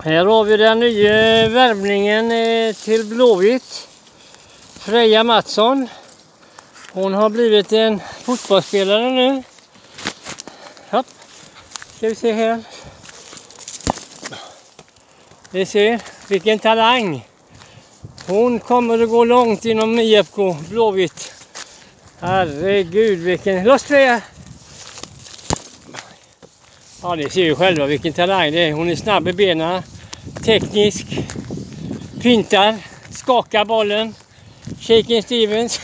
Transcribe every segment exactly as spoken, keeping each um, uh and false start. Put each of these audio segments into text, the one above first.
Här har vi den nya värvningen till Blåvitt. Freja Mattsson. Hon har blivit en fotbollsspelare nu. Hopp. Ska vi se här. Vi ser vilken talang. Hon kommer att gå långt inom I F K Blåvitt. Herregud, vilken... Loss Freja! Ja, ni ser ju själva vilken talang det är. Hon är snabb i benen, teknisk, pintar, skakar bollen. Shaken Stevens.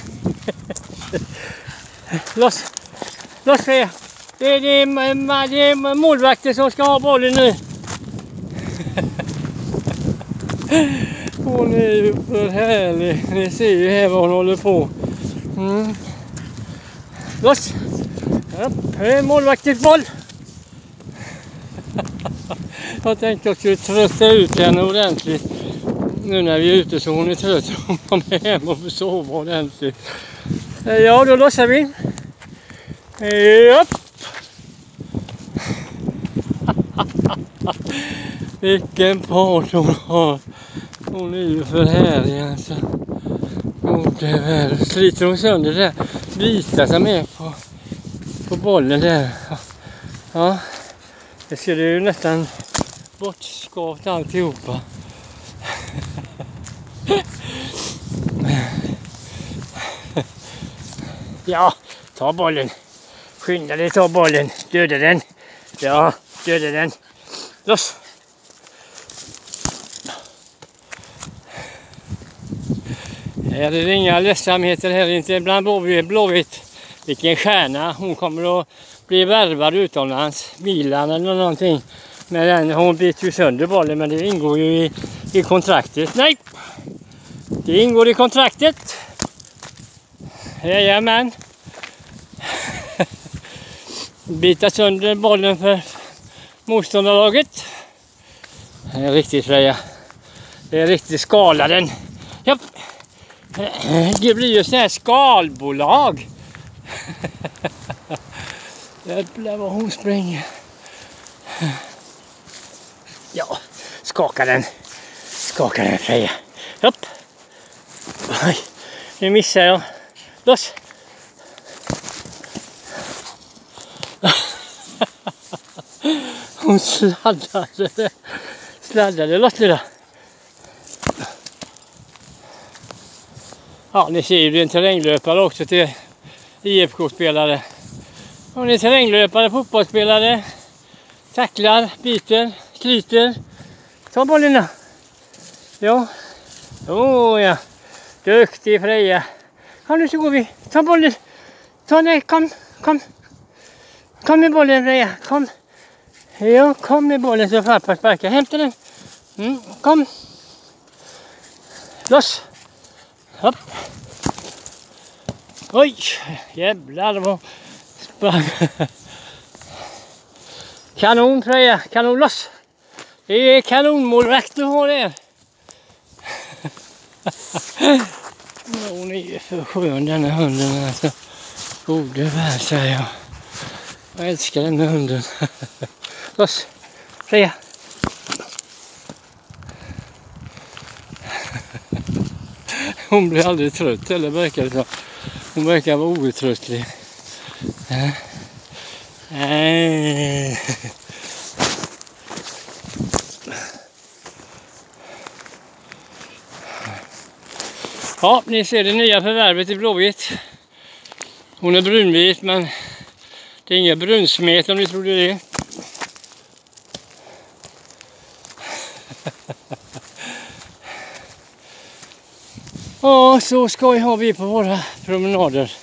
Loss, loss Freja. Det är, det, är, det är målvakten som ska ha bollen nu. Hon är ju för härlig. Ni ser ju här vad hon håller på. Mm. Loss. Ja, målvaktens boll. Jag tänkte att jag skulle trötta ut henne ordentligt. Nu när vi är ute så hon är trött. Hon kommer hem och får sova ordentligt. Ja, då lossar vi. Japp. Vilken part hon har. Hon är ju för härlig alltså. Gode värld. Sliter hon sönder det där vita som är på, på bollen där. Ja. Det ser ju nästan bortskavt alltihopa. Ja, ta bollen. Skynda dig, ta bollen. Döda den. Ja, döda den. Loss. Här är det inga ledsamheter här, inte bland Blåvitt. Vilken stjärna. Hon kommer att bli värvad utomlands. Milan eller någonting. Men den, hon biter ju sönder bollen, men det ingår ju i, i kontraktet. Nej! Det ingår i kontraktet. Jajamän. Bita sönder bollen för motståndarlaget. Det är riktigt Freja. Det är riktigt skala den. Japp. Det blir ju så här skalbolag. Jävlar vad hon springer. Ja, skaka den. Skaka den Freja. Upp. Oj, nu missar jag. Loss. Hon sladdade. Sladdade. Loss nu då. Ja, ni ser ju det är en terränglöpare också till I F K-spelare. Hon är terränglöpare, fotbollsspelare. Tacklar, biter, sliter. Ta bollen då. Ja. Åh oh, ja. Duktig Freja. Kom nu så går vi. Ta bollen. Ta nej, kom, kom. Kom med bollen Freja, kom. Ja, kom med bollen så farfar sparkar. Hämta den. Mm, kom. Loss. Hopp. Oj, jävlar vad sprang. Kanon Freja, kanon loss. Det är kanonmålvakt du har där. Hon är ju för skön den här hunden alltså. Gode värld säger jag. Jag älskar den här hunden. Loss, Freja. Hon blir aldrig trött, eller verkar det så. Hon verkar vara outtröttlig. Äh. Ja, ni ser det nya förvärvet i Blåvitt. Hon är brunvit, men det är inga brunsmet om ni trodde det. Ja, så skoj har vi på våra promenader.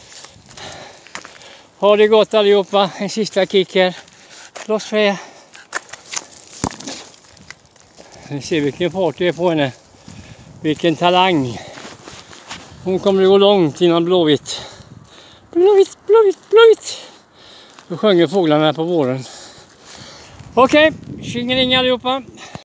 Ha det gott allihopa. En sista kick här. Loss Freja. Ni ser vilken fart det är på henne. Vilken talang. Hon kommer att gå långt innan Blåvitt. Blåvitt, Blåvitt, Blåvitt. Då sjunger fåglarna på våren. Okej, okay. Tjingeling allihopa.